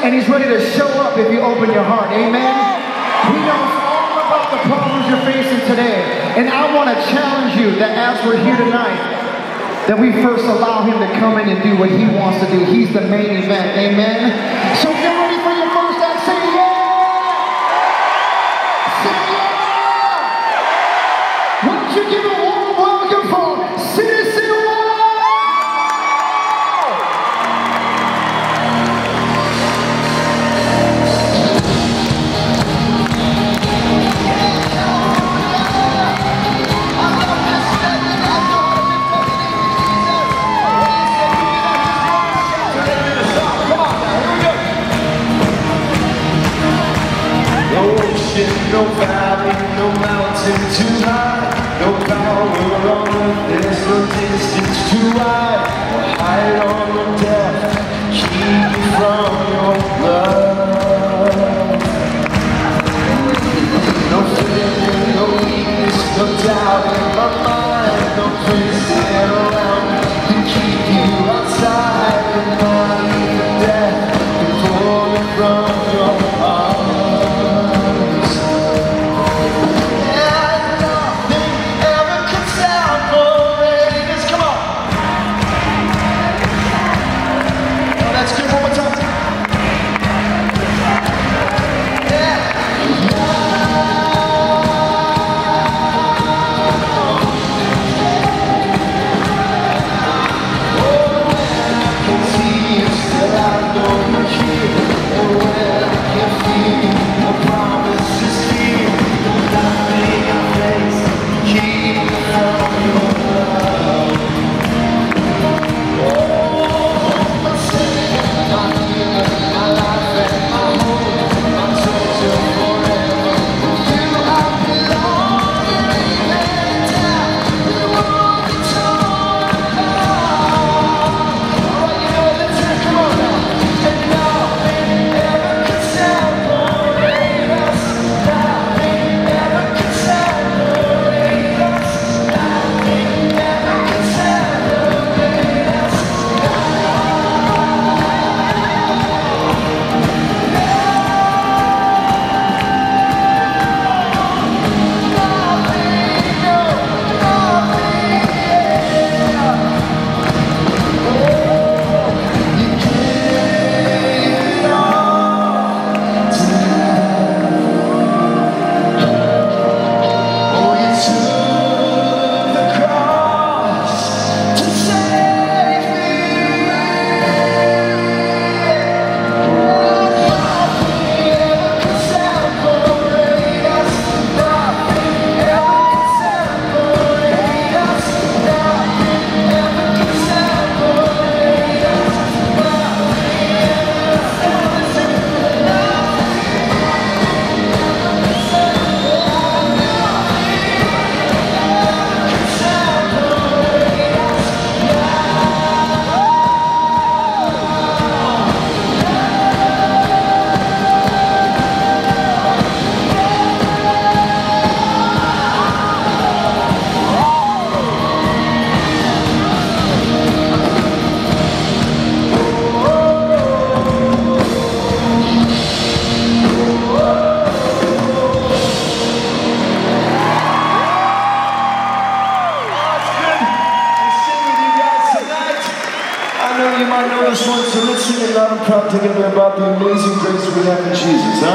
and he's ready to show up if you open your heart. Amen? He knows all about the problems you're facing today. And I want to challenge you that as we're here tonight, that we first allow him to come in and do what he wants to do. He's the main event. Amen? So if you're ready for your first act, say yeah! Say yeah! Why don't you give a warm welcome for Citizen One? No valley, no mountain too high, no power on earth, there's no distance too wide, no height or no depth, keep me from your love. No fear, no weakness, no doubt in my mind, no place around me to keep you outside, and not even death can pull me from your arms. You might know this one, so let's sing it loud and proud together about the amazing grace we have in Jesus, huh?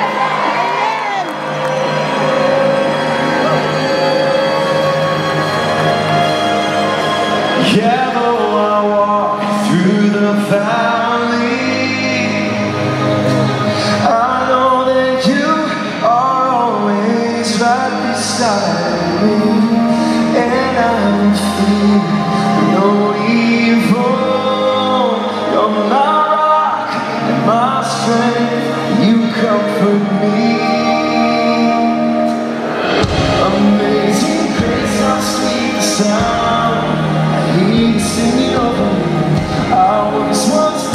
Yeah, though I walk through the valley, I know that you are always right beside me, and I will fear no evil. You're my rock and my strength, you comfort me. Amazing grace, how sweet the sound, I hear you singing over me. I was once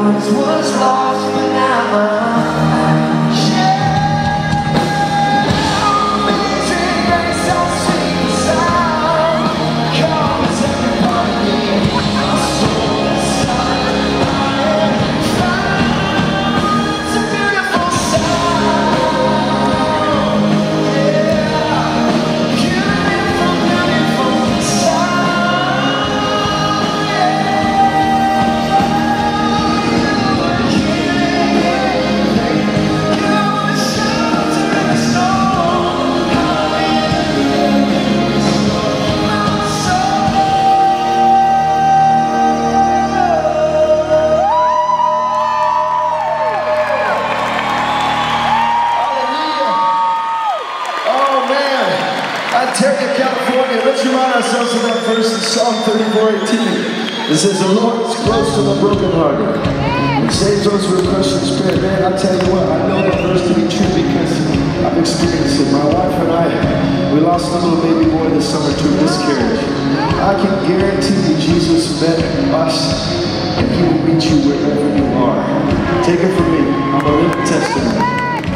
once was lost, but now I'm shared. Amazing grace, how sweet the sound. Come as everybody, my soul is silent. It's a beautiful sound. Yeah, beautiful, beautiful sound. California, let's remind ourselves of that verse in Psalm 34:18. It says, the Lord is close to the brokenhearted and saves those who are crushed in spirit. Man, I tell you what, I know that verse to be true because I've experienced it. My wife and I, we lost a little baby boy this summer to a miscarriage. I can guarantee you Jesus met us and He will meet you wherever you are. Take it from me. I'm a living testimony.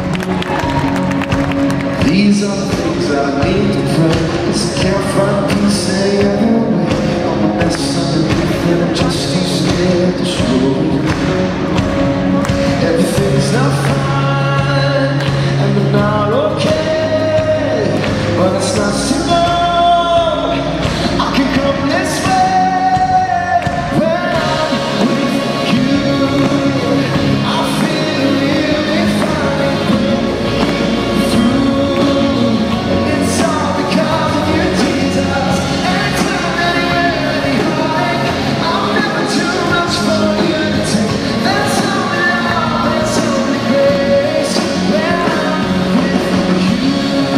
These are the things I need to pray. Cause I can't find peace any other way. I'm a mess underneath and I'm just too scared to show you. Everything's not fine and I'm not okay, but it's nice to know I can come this way when I'm with you. I feel really fine. It's all because of you, Jesus. Anytime, anywhere, any heartache, I'm never too much for you to take. That's only love, that's only grace. When I'm with you,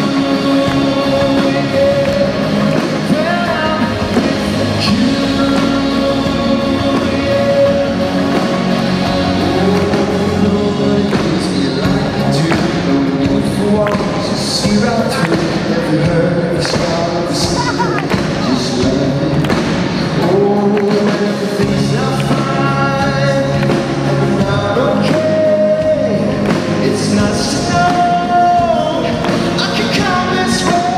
yeah. When I'm with you, yeah. Nobody knows me like you do. No need for walls to see right through. Every hurt, every scar, every secret, just let me. Oh, everything's not fine, and I'm not okay. It's nice to know I can come this way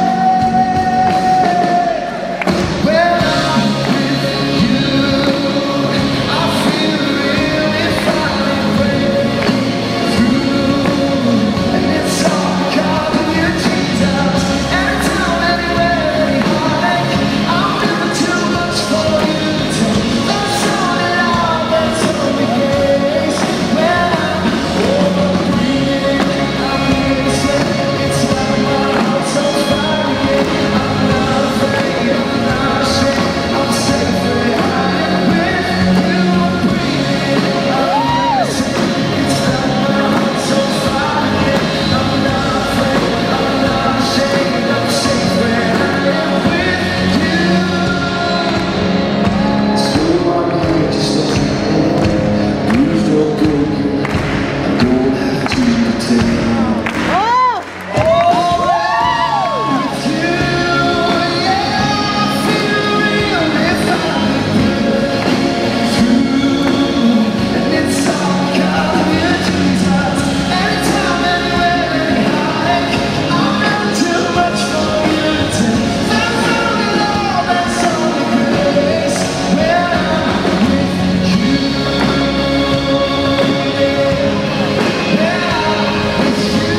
when I'm with you. I feel really fine, breaking through, and it's all because of you, Jesus. Anytime, anywhere, any heartache, I'm never too much for you to take. That's only love, that's only grace. When I'm breathing, I'm innocent. It's like my heart's on fire again. I'm not afraid, I'm not ashamed. I'm safe when I am with you. I'm breathing, I'm innocent. It's like my heart's on fire again. I'm not afraid, I'm not ashamed. I'm safe when I am with you. So I'm here just as I am, bruised or broken. I don't have to pretend. With you, yeah, I feel really fine. Through, and it's all because of you, Jesus. Anytime, anywhere, any heartache, I'm never too much for you to take. That's only love, that's only grace. When I'm with you, when I'm with you,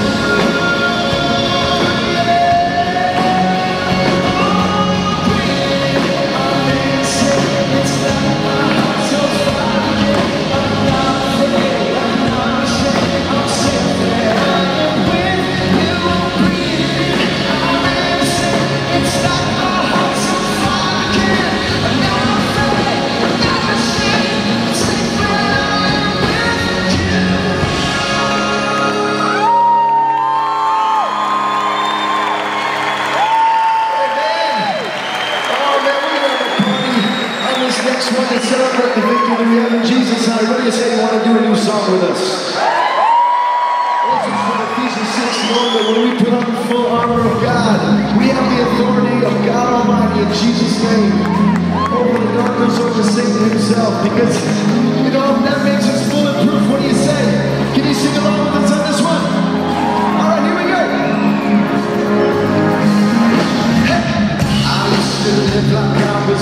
I'm innocent. It's like my heart's on fire again. I'm not afraid, I'm not ashamed. I'm safe when I am with you. I'm breathing, I'm innocent. It's like my heart's on fire again. I'm not afraid, I'm not ashamed. I'm safe when I am with you. Amen. Oh man, we're gonna have a party on this next one to celebrate the victory that we have in Jesus. How what do you say you want to do a new song with us? This is from Ephesians 6:1, that when we put on the full armor of God, we have the authority of God Almighty in Jesus' name over the darkness, over Satan himself. Because, you know, that makes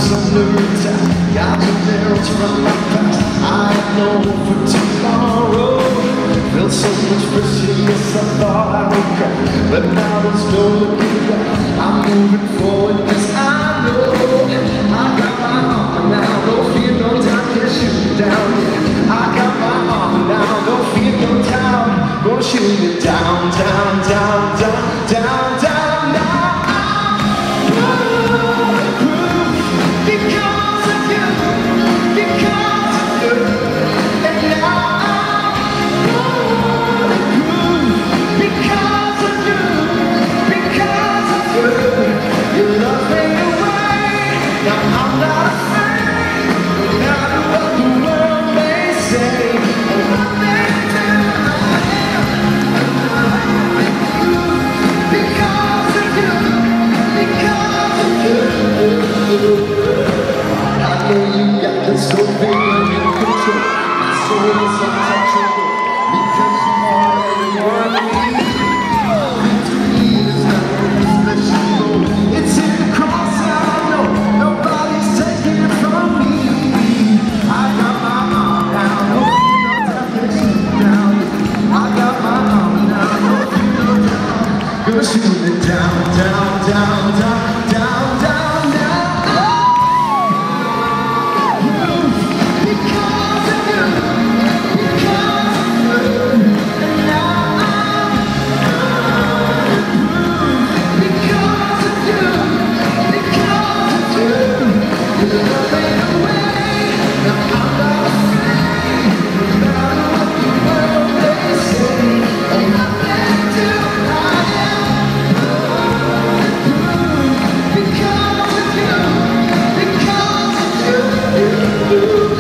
under attack. Got the mirrors from my past. I have no hope for tomorrow. Felt so much pressure, yes, I thought I would crack, but now there's no looking back. I'm moving forward, yes, I know. I got my armor now, no fear, no doubt, can't shoot me down. I got my armor now, no fear, no doubt, gonna shoot me down, down, down, down, down, down, down. Because of you, because of you, and now because of you, you love me away. Now I'm not afraid, no matter what the world may say, or what they do. Because of you, because of you. I know you got this whole thing under control. My soul is untouchable because you already want me. It's in the cross, I know nobody's taking it from me. I got my arm now, no fear, no doubt, gonna shoot it down. I got my arm now, no fear, no doubt, gonna shoot it down, down, down, down, down, down, down. Because of you, because of you, and now because of you, you're loving away. Now I'm not afraid, no matter what the world may say, or what they do. I am because of you, because of you.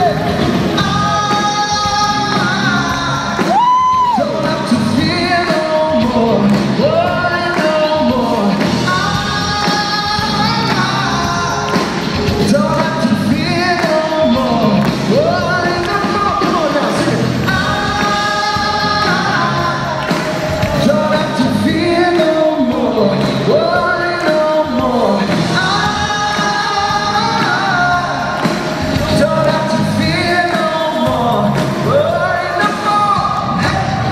I don't have to fear no more, worry no more. Don't have to fear no more, worry no more. Come on now, sing it. Don't have to fear no more, worry no more. Don't have to fear no more, worry no more.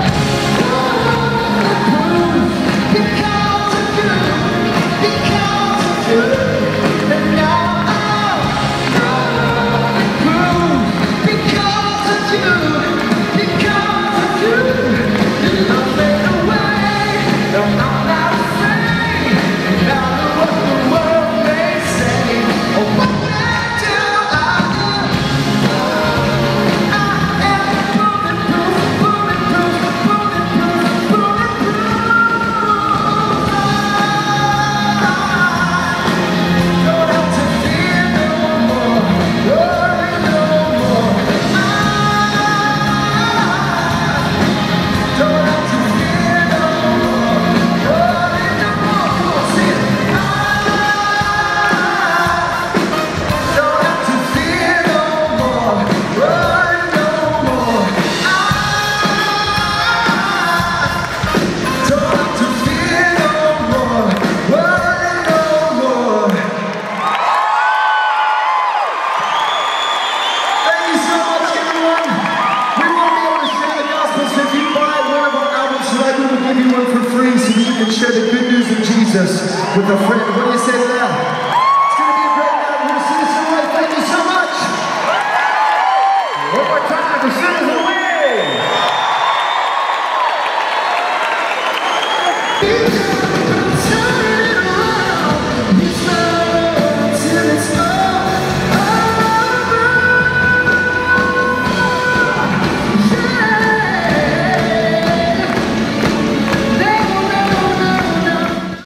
Because of you, because of you, and now because of you, you love me away. No, I'm not afraid, no matter what the world may say, or what they do. I am bulletproof, bulletproof, bulletproof, bulletproof. Don't have to fear no more, worry no more. Don't have to fear no more, worry no more. Come on, sing it. Don't have to fear no more, worry no more. Don't have to fear no more, worry no more. Thank you so much, everyone. We want to be able to share the gospel, so if you buy one of our albums tonight, we will give you one for free so that you can share the good news of Jesus with a friend. What do you say to that?